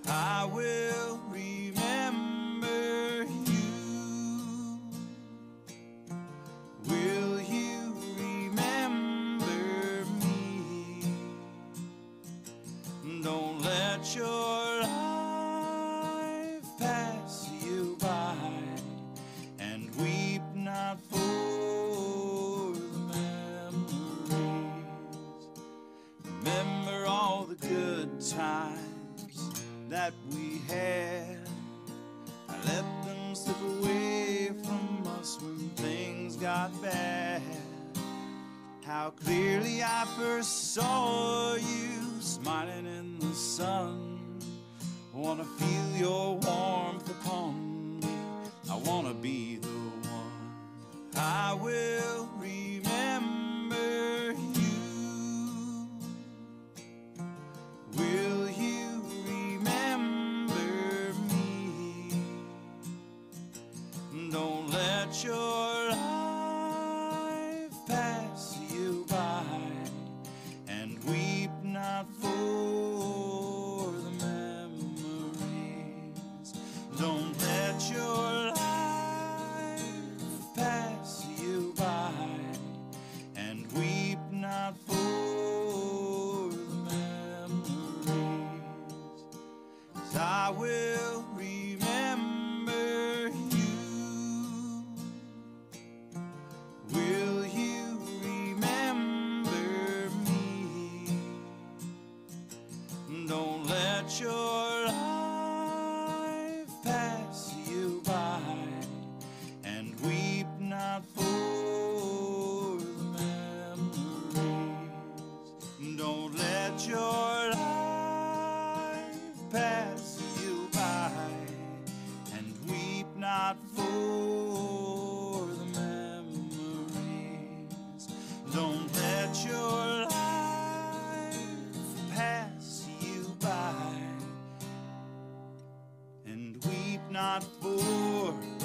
I will remember you. Will you remember me? Don't let your life pass you by, and weep not for the memories. Remember all the good times that we had. I let them slip away from us when things got bad. How clearly I first saw you smiling in the sun. I wanna feel your warmth upon me. I wanna be the one. I will remember you. Will you remember me? Don't let your life pass you by, and weep not for the memories. Don't let your life pass you by, and weep not for the memories. 'Cause I will remember you. Will you remember me? Don't let your life pass you by, and weep not for the memories. Don't let your life pass you by, and weep not for the memories. Don't let your life pass you by, and weep not for